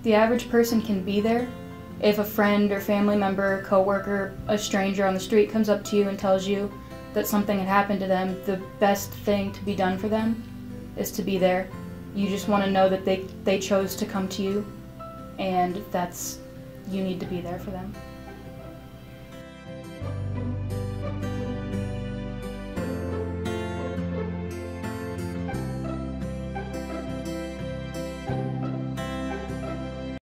the average person can be there. If a friend or family member, coworker, a stranger on the street comes up to you and tells you that something had happened to them, the best thing to be done for them is to be there. You just want to know that they chose to come to you, and you need to be there for them.